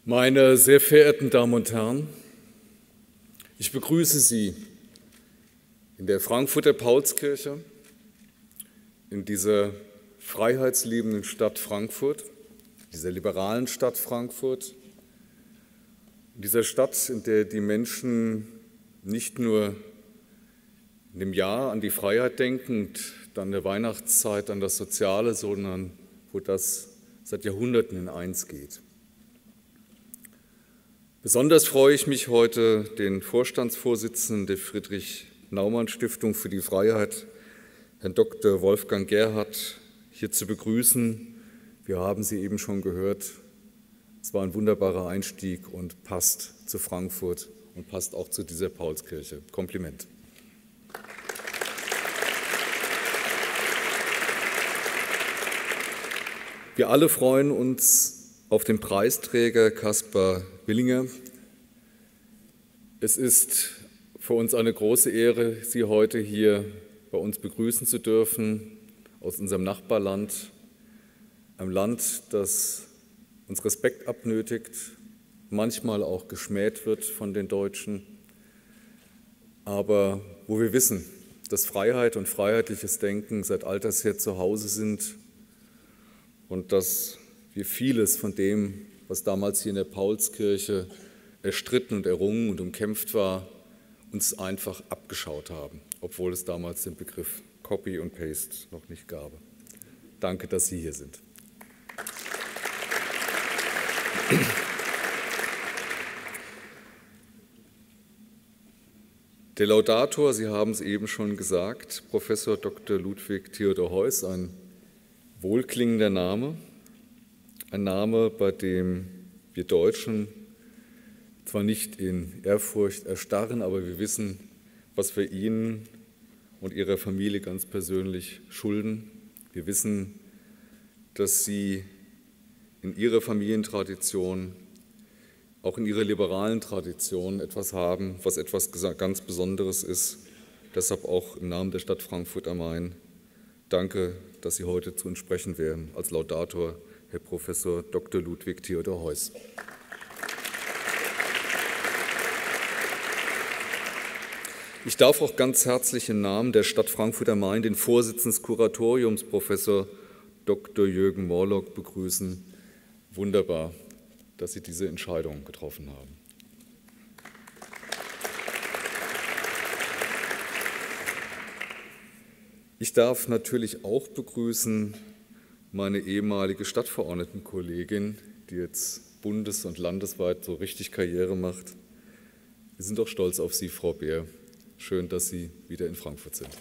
Meine sehr verehrten Damen und Herren, ich begrüße Sie in der Frankfurter Paulskirche, in dieser freiheitsliebenden Stadt Frankfurt, dieser liberalen Stadt Frankfurt, in dieser Stadt, in der die Menschen nicht nur in dem Jahr an die Freiheit denken und dann in der Weihnachtszeit an das Soziale, sondern wo das seit Jahrhunderten in eins geht. Besonders freue ich mich heute, den Vorstandsvorsitzenden der Friedrich-Naumann-Stiftung für die Freiheit, Herrn Dr. Wolfgang Gerhardt, hier zu begrüßen. Wir haben Sie eben schon gehört. Es war ein wunderbarer Einstieg und passt zu Frankfurt und passt auch zu dieser Paulskirche. Kompliment. Wir alle freuen uns auf den Preisträger Caspar Willinger. Es ist für uns eine große Ehre, Sie heute hier bei uns begrüßen zu dürfen, aus unserem Nachbarland, einem Land, das uns Respekt abnötigt, manchmal auch geschmäht wird von den Deutschen, aber wo wir wissen, dass Freiheit und freiheitliches Denken seit alters her zu Hause sind und dass wir vieles von dem, was damals hier in der Paulskirche erstritten und errungen und umkämpft war, uns einfach abgeschaut haben, obwohl es damals den Begriff Copy und Paste noch nicht gab. Danke, dass Sie hier sind. Der Laudator, Sie haben es eben schon gesagt, Professor Dr. Ludwig Theodor Heuss, ein wohlklingender Name, ein Name, bei dem wir Deutschen zwar nicht in Ehrfurcht erstarren, aber wir wissen, was wir Ihnen und Ihrer Familie ganz persönlich schulden. Wir wissen, dass Sie in Ihrer Familientradition, auch in Ihrer liberalen Tradition etwas haben, was etwas ganz Besonderes ist. Deshalb auch im Namen der Stadt Frankfurt am Main danke, dass Sie heute zu uns sprechen werden als Laudator, Herr Professor Dr. Ludwig Theodor Heuss. Ich darf auch ganz herzlich im Namen der Stadt Frankfurt am Main den Vorsitzenden des Kuratoriums, Professor Dr. Jürgen Morlock, begrüßen. Wunderbar, dass Sie diese Entscheidung getroffen haben. Ich darf natürlich auch begrüßen meine ehemalige Stadtverordnetenkollegin, die jetzt bundes- und landesweit so richtig Karriere macht. Wir sind doch stolz auf Sie, Frau Beer. Schön, dass Sie wieder in Frankfurt sind.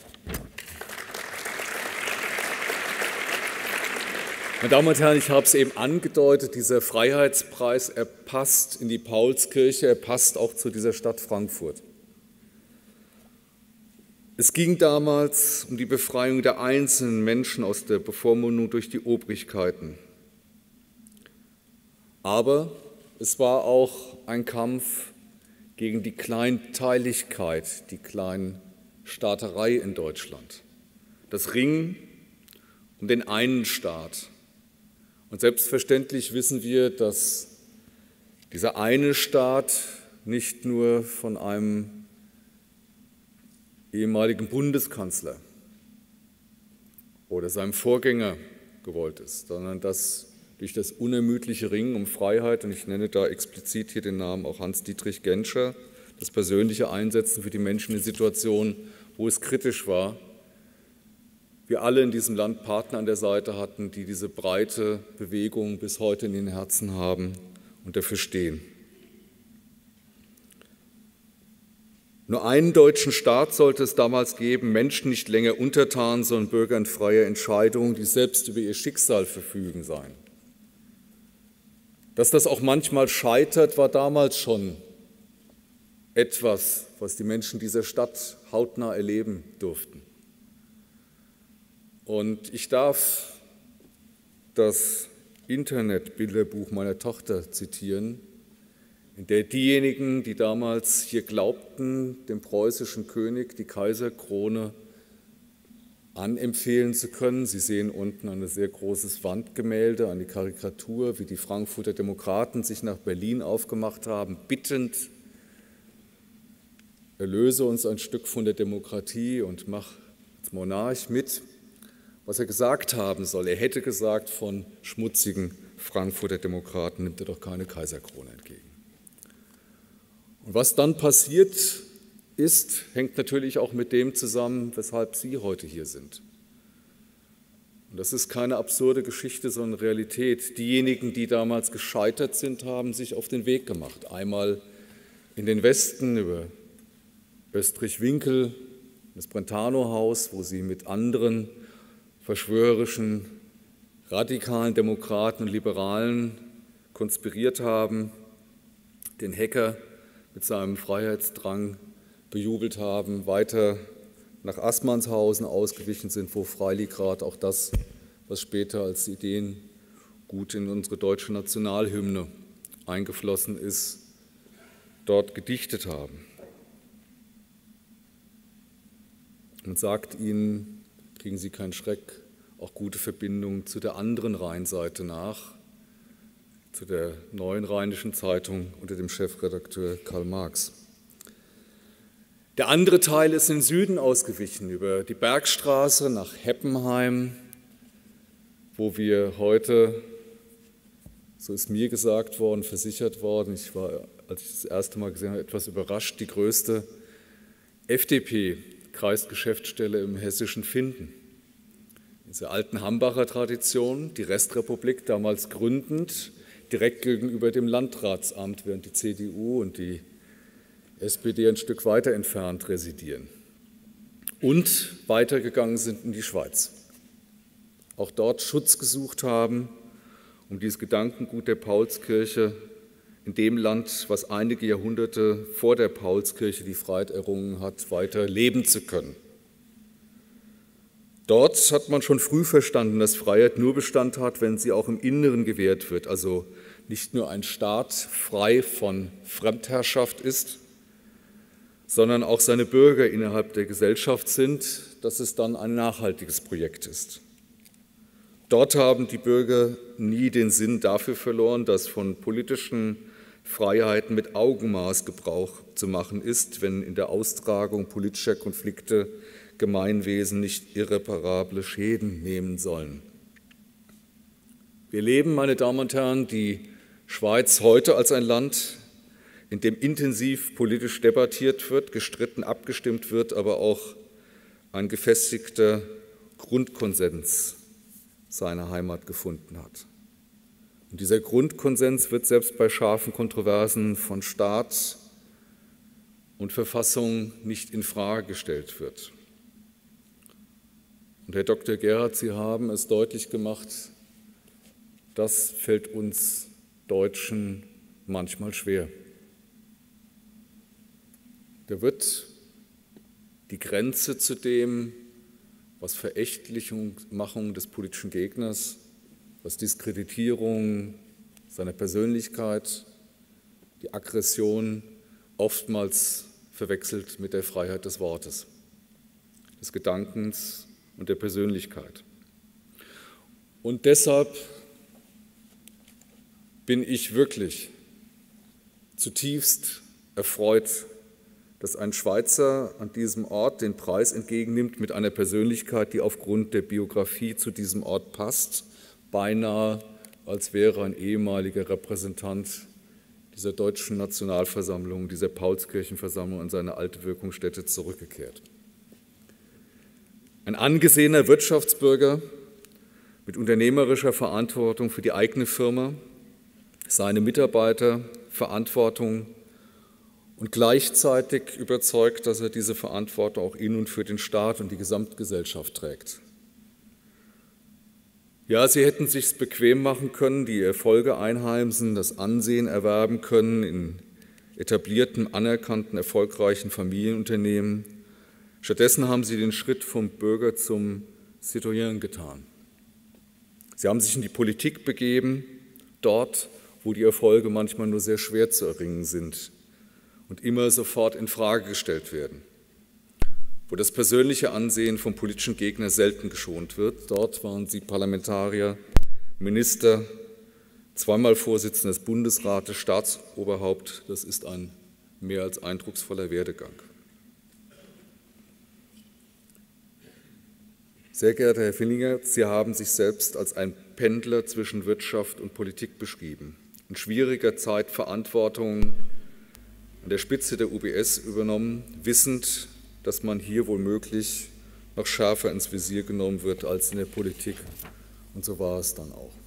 Meine Damen und Herren, ich habe es eben angedeutet, dieser Freiheitspreis, er passt in die Paulskirche, er passt auch zu dieser Stadt Frankfurt. Es ging damals um die Befreiung der einzelnen Menschen aus der Bevormundung durch die Obrigkeiten. Aber es war auch ein Kampf gegen die Kleinteiligkeit, die Kleinstaaterei in Deutschland. Das Ringen um den einen Staat. Und selbstverständlich wissen wir, dass dieser eine Staat nicht nur von einem ehemaligen Bundeskanzler oder seinem Vorgänger gewollt ist, sondern dass durch das unermüdliche Ringen um Freiheit, und ich nenne da explizit hier den Namen auch Hans-Dietrich Genscher, das persönliche Einsetzen für die Menschen in Situationen, wo es kritisch war, wir alle in diesem Land Partner an der Seite hatten, die diese breite Bewegung bis heute in den Herzen haben und dafür stehen. Nur einen deutschen Staat sollte es damals geben, Menschen nicht länger untertan, sondern Bürger in freier Entscheidung, die selbst über ihr Schicksal verfügen seien. Dass das auch manchmal scheitert, war damals schon etwas, was die Menschen dieser Stadt hautnah erleben durften. Und ich darf das Internetbilderbuch meiner Tochter zitieren, in der diejenigen, die damals hier glaubten, dem preußischen König die Kaiserkrone anempfehlen zu können. Sie sehen unten ein sehr großes Wandgemälde, eine Karikatur, wie die Frankfurter Demokraten sich nach Berlin aufgemacht haben, bittend: Erlöse uns ein Stück von der Demokratie und mach als Monarch mit. Was er gesagt haben soll, er hätte gesagt, von schmutzigen Frankfurter Demokraten nimmt er doch keine Kaiserkrone entgegen. Und was dann passiert ist, hängt natürlich auch mit dem zusammen, weshalb Sie heute hier sind. Und das ist keine absurde Geschichte, sondern Realität. Diejenigen, die damals gescheitert sind, haben sich auf den Weg gemacht. Einmal in den Westen über Österreich-Winkel, das Brentano-Haus, wo sie mit anderen verschwörerischen, radikalen Demokraten und Liberalen konspiriert haben, den Hacker mit seinem Freiheitsdrang bejubelt haben, weiter nach Assmannshausen ausgewichen sind, wo freilich gerade auch das, was später als Ideengut in unsere deutsche Nationalhymne eingeflossen ist, dort gedichtet haben. Man sagt ihnen, kriegen Sie keinen Schreck, auch gute Verbindungen zu der anderen Rheinseite nach, zu der Neuen Rheinischen Zeitung unter dem Chefredakteur Karl Marx. Der andere Teil ist in den Süden ausgewichen, über die Bergstraße nach Heppenheim, wo wir heute, so ist mir gesagt worden, versichert worden, ich war, als ich das erste Mal gesehen habe, etwas überrascht, die größte FDP-Kreisgeschäftsstelle im hessischen finden. Diese alten Hambacher Tradition, die Restrepublik damals gründend, direkt gegenüber dem Landratsamt, während die CDU und die SPD ein Stück weiter entfernt residieren und weitergegangen sind in die Schweiz. Auch dort Schutz gesucht haben, um dieses Gedankengut der Paulskirche in dem Land, was einige Jahrhunderte vor der Paulskirche die Freiheit errungen hat, weiter leben zu können. Dort hat man schon früh verstanden, dass Freiheit nur Bestand hat, wenn sie auch im Inneren gewährt wird, also nicht nur ein Staat frei von Fremdherrschaft ist, sondern auch seine Bürger innerhalb der Gesellschaft sind, dass es dann ein nachhaltiges Projekt ist. Dort haben die Bürger nie den Sinn dafür verloren, dass von politischen Freiheiten mit Augenmaß Gebrauch zu machen ist, wenn in der Austragung politischer Konflikte Gemeinwesen nicht irreparable Schäden nehmen sollen. Wir leben, meine Damen und Herren, die Schweiz heute als ein Land, in dem intensiv politisch debattiert wird, gestritten, abgestimmt wird, aber auch ein gefestigter Grundkonsens seine Heimat gefunden hat. Und dieser Grundkonsens wird selbst bei scharfen Kontroversen von Staat und Verfassung nicht in Frage gestellt wird. Und Herr Dr. Gerhard, Sie haben es deutlich gemacht, das fällt uns Deutschen manchmal schwer. Da wird die Grenze zu dem, was Verächtlichmachung des politischen Gegners, was Diskreditierung seiner Persönlichkeit, die Aggression oftmals verwechselt mit der Freiheit des Wortes, des Gedankens und der Persönlichkeit. Und deshalb bin ich wirklich zutiefst erfreut, dass ein Schweizer an diesem Ort den Preis entgegennimmt mit einer Persönlichkeit, die aufgrund der Biografie zu diesem Ort passt, beinahe als wäre ein ehemaliger Repräsentant dieser deutschen Nationalversammlung, dieser Paulskirchenversammlung an seine alte Wirkungsstätte zurückgekehrt. Ein angesehener Wirtschaftsbürger mit unternehmerischer Verantwortung für die eigene Firma, seine Mitarbeiter, Verantwortung und gleichzeitig überzeugt, dass er diese Verantwortung auch in und für den Staat und die Gesamtgesellschaft trägt. Ja, sie hätten es sich bequem machen können, die Erfolge einheimsen, das Ansehen erwerben können in etablierten, anerkannten, erfolgreichen Familienunternehmen. Stattdessen haben sie den Schritt vom Bürger zum Citoyen getan. Sie haben sich in die Politik begeben, dort, wo die Erfolge manchmal nur sehr schwer zu erringen sind und immer sofort in Frage gestellt werden. wo das persönliche Ansehen vom politischen Gegner selten geschont wird. Dort waren Sie Parlamentarier, Minister, zweimal Vorsitzender des Bundesrates, Staatsoberhaupt. Das ist ein mehr als eindrucksvoller Werdegang. Sehr geehrter Herr Villinger, Sie haben sich selbst als ein Pendler zwischen Wirtschaft und Politik beschrieben. In schwieriger Zeit Verantwortung an der Spitze der UBS übernommen, wissend, dass man hier womöglich noch schärfer ins Visier genommen wird als in der Politik. Und so war es dann auch.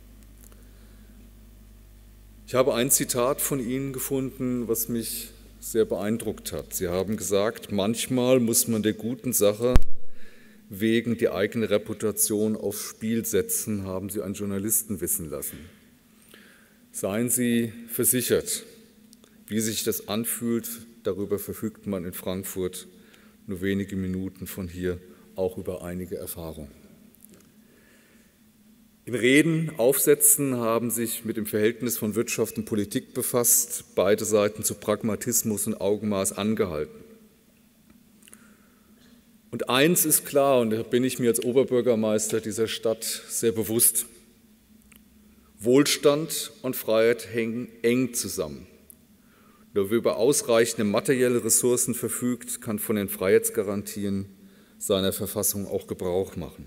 Ich habe ein Zitat von Ihnen gefunden, was mich sehr beeindruckt hat. Sie haben gesagt, manchmal muss man der guten Sache wegen die eigene Reputation aufs Spiel setzen, haben Sie einen Journalisten wissen lassen. Seien Sie versichert, wie sich das anfühlt, darüber verfügt man in Frankfurt nur wenige Minuten von hier auch über einige Erfahrungen. In Reden, Aufsätzen haben sich mit dem Verhältnis von Wirtschaft und Politik befasst, beide Seiten zu Pragmatismus und Augenmaß angehalten. Und eins ist klar, und da bin ich mir als Oberbürgermeister dieser Stadt sehr bewusst: Wohlstand und Freiheit hängen eng zusammen. Nur wer über ausreichende materielle Ressourcen verfügt, kann von den Freiheitsgarantien seiner Verfassung auch Gebrauch machen.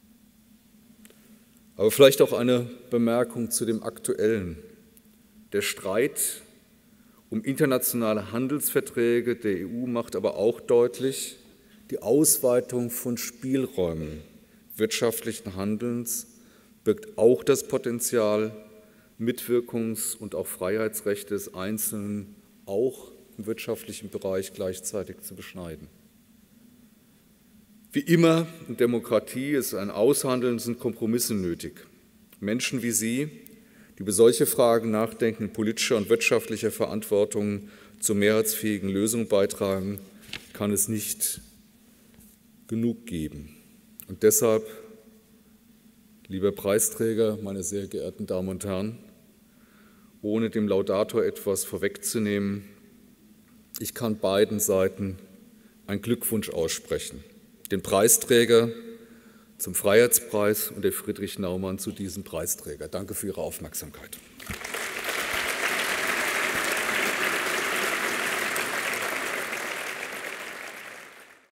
Aber vielleicht auch eine Bemerkung zu dem Aktuellen. Der Streit um internationale Handelsverträge der EU macht aber auch deutlich, die Ausweitung von Spielräumen wirtschaftlichen Handelns birgt auch das Potenzial, Mitwirkungs- und auch Freiheitsrechte des Einzelnen auch im wirtschaftlichen Bereich gleichzeitig zu beschneiden. Wie immer in Demokratie ist ein Aushandeln, sind Kompromisse nötig. Menschen wie Sie, die über solche Fragen nachdenken, politischer und wirtschaftlicher Verantwortung zur mehrheitsfähigen Lösung beitragen, kann es nicht genug geben. Und deshalb, lieber Preisträger, meine sehr geehrten Damen und Herren, ohne dem Laudator etwas vorwegzunehmen, ich kann beiden Seiten einen Glückwunsch aussprechen. Den Preisträger zum Freiheitspreis und der Friedrich Naumann zu diesem Preisträger. Danke für Ihre Aufmerksamkeit.